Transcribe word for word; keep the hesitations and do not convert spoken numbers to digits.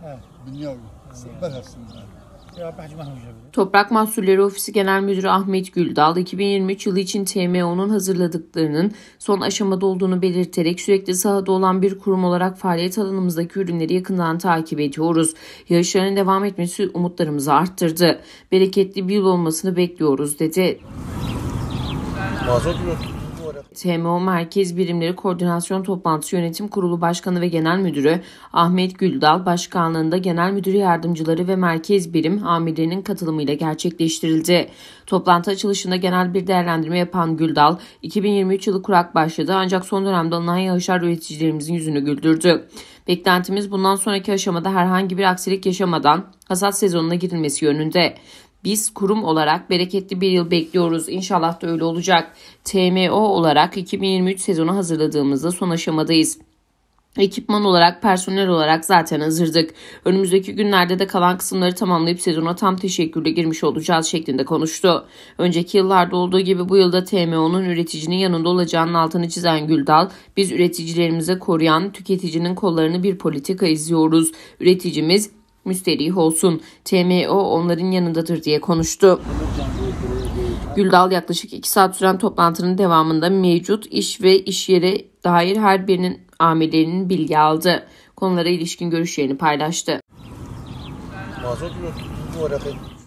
Toprak Mahsulleri Ofisi Genel Müdürü Ahmet Güldal, iki bin yirmi üç yılı için T M O'nun hazırladıklarının son aşamada olduğunu belirterek sürekli sahada olan bir kurum olarak faaliyet alanımızdaki ürünleri yakından takip ediyoruz. Yağışların devam etmesi umutlarımızı arttırdı. Bereketli bir yıl olmasını bekliyoruz dedi. T M O Merkez Birimleri Koordinasyon Toplantısı Yönetim Kurulu Başkanı ve Genel Müdürü Ahmet Güldal başkanlığında Genel Müdür Yardımcıları ve Merkez Birim amirlerinin katılımıyla gerçekleştirildi. Toplantı açılışında genel bir değerlendirme yapan Güldal, iki bin yirmi üç yılı kurak başladı ancak son dönemde alınan yağışlar üreticilerimizin yüzünü güldürdü. Beklentimiz bundan sonraki aşamada herhangi bir aksilik yaşamadan hasat sezonuna girilmesi yönünde. Biz kurum olarak bereketli bir yıl bekliyoruz. İnşallah da öyle olacak. T M O olarak iki bin yirmi üç sezonu hazırladığımızda son aşamadayız. Ekipman olarak, personel olarak zaten hazırdık. Önümüzdeki günlerde de kalan kısımları tamamlayıp sezona tam teşekkürle girmiş olacağız şeklinde konuştu. Önceki yıllarda olduğu gibi bu yılda T M O'nun üreticinin yanında olacağının altını çizen Güldal, biz üreticilerimize koruyan tüketicinin kollarını bir politika izliyoruz. Üreticimiz müsterih olsun. T M O onların yanındadır diye konuştu. Güldal yaklaşık iki saat süren toplantının devamında mevcut iş ve iş yere dair her birinin amirlerinin bilgi aldı. Konulara ilişkin görüşlerini paylaştı.